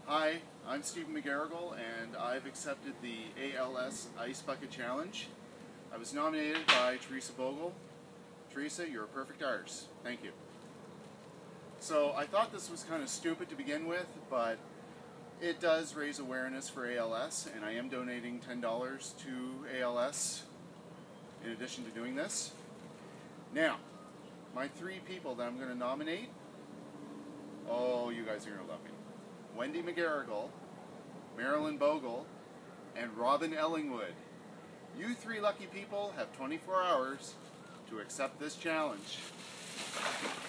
Hi, I'm Stephen McGarrigle, and I've accepted the ALS Ice Bucket Challenge. I was nominated by Teresa Bogle. Teresa, you're a perfect artist. Thank you. So I thought this was kind of stupid to begin with, but it does raise awareness for ALS, and I am donating $10 to ALS in addition to doing this. Now, my three people that I'm going to nominate, oh, you guys are going to love me. Wendy McGarrigle, Marilyn Bogle, and Robin Ellingwood. You three lucky people have 24 hours to accept this challenge.